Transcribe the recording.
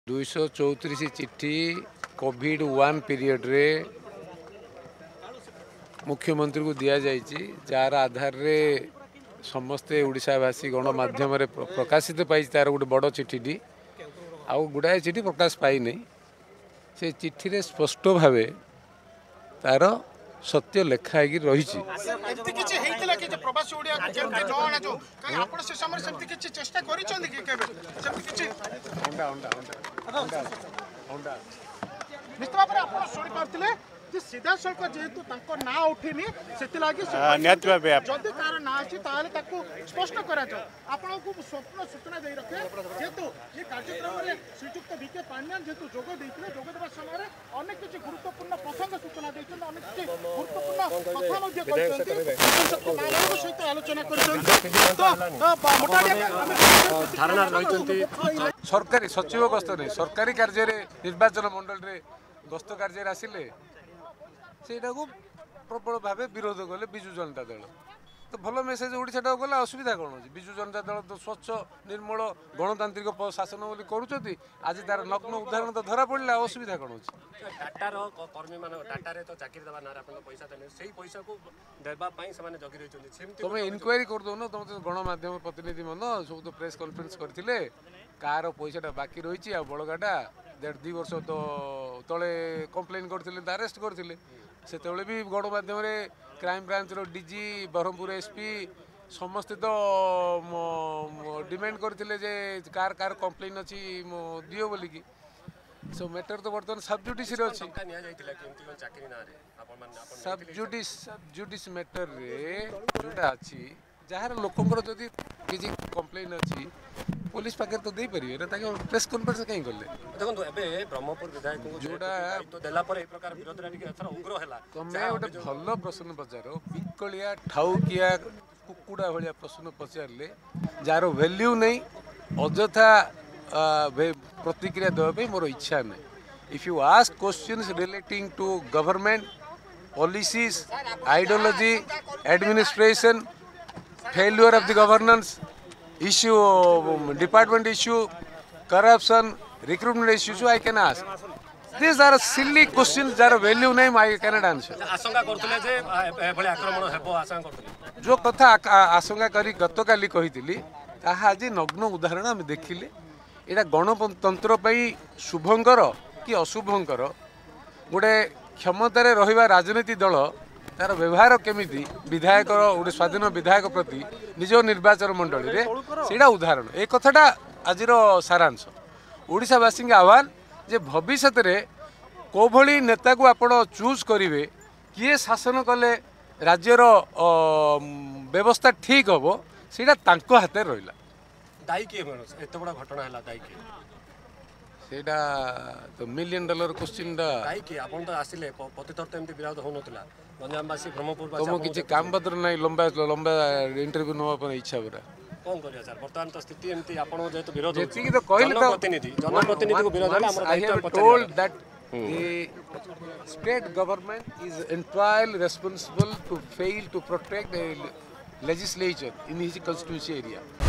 234 चिट्ठी कोविड-1 पीरियड रे मुख्यमंत्री को दिया जाइए जार आधार रे समस्ते ओडिशावासी गणमाध्यम प्रकाशित पाई तार गोटे बड़ चिट्ठी आउ गुड़ाए चिट्ठी प्रकाश पाई नहीं से चिट्ठी रे स्पष्ट भावे तार सत्य लेखाई रही सीधा सड़क जेहेतु ना उठिनी से जदि तार ना अच्छी स्पष्ट करा स्वप्न सूचना दे रखे जेहेतु ये कार्यक्रम में श्रीजुक्त विके पांड्यान जेहेतु जोग देवा समय अनेक किसी गुरुत्वपूर्ण प्रसंग सूचना देते अनेक किसी गुरुत्वपूर्ण सहित आलोचना कर सरकारी सचिव गस्त नहीं सरकारी कार्य निर्वाचन मंडल रे गस्त कार्य आसिले सेटा को प्रबल भाव विरोध कले विजु जनता दल तो भल मेसेज ओडिशा गला असुविधा कौन अच्छी विजु जनता दल तो स्वच्छ निर्मल गणतांत्रिक शासन बोली करुँच आज तार नग्न उदाहरण तो धरा पड़ा असुविधा कौन अच्छी टाटार कर्मी मान टाटा तो चाकरी देवा ना पैसा देने से पैसा को देवाई से जगी रही तुम इनक्वारी कर दौन तुम तो गणमाध्यम प्रतिनिधि मन सब तो प्रेस कॉन्फ्रेंस करते कार पैसाटा बाकी रही बड़गाटा 1.5 वर्ष तो तले कंप्लेन करते अरेस्ट करते से भी गणमाध्यम crime branch DG Brahmapur SP समस्ते तो डिमांड करते जे कार कार कंप्लेन अच्छी दियो बोलिकी सो मैटर तो बर्तमान सबजुडिस सबजुडिस मैटर रे जोटा अच्छी जार लोकंर जदि किसी कंप्लेन अच्छी पुलिस पाखे तो दे पारे ना प्रेस कॉन्फ्रेंस कहीं गले देखो एबे ब्रह्मपुर विधायक जोटा तो देला पर ए प्रकार विरोध रे एथरा उग्र हैला तमे ओटे भलो प्रश्न पचारो बिकलिया ठाउकिया कुकुडा भलिया प्रश्न पचारले जार वैल्यू नहीं अजथा प्रतिक्रिया देवा पे मोर इच्छा नहीं if you ask questions relating to government policies ideology administration failure of the governance issue department issue corruption recruitment issues I can ask these are silly questions jar value name I cannot answer आशंका करथले जे एभले आक्रमण हेबो आशंका करथले जो कथा आशंका करी गतकाली कहितली ताहा आज नग्न उदाहरण हम देखिले एटा गणतंत्र पई शुभंकर कि अशुभंकर गोटे क्षमतार रहिबा राजनीति दल तार व्यवहार केमिति विधायक गोटे स्वाधीन विधायक प्रति निज निर्वाचन मंडल रे सेटा उदाहरण ए कथाटा आज सारांश ओडिशावासी आह्वान जे भविष्य रे को भली नेता को आपण चूज करेंगे किए शासन कले राज्यर व्यवस्था ठीक हम सेटा तांको हाथ रहा दायी किए एत बड़ा घटना है दायी किए सेटा तो $1 मिलियन क्वेश्चन दायी किए आपन तो आसिले प्रति थर तो एमती विरोध होनथला गंजामवासी ब्रह्मपुर तुम किसी काम पत्र नहीं लंबा लंबा इंटरव्यू नवा इच्छा पूरा कौन करिया सर वर्तमान तो स्थिति एमती आपण जेतो विरोध जेती तो कहले जनप्रतिनिधि को विरोध है हमर दायित्व पचार told that the state government is entirely responsible to fail to protect the legislature in his constituency area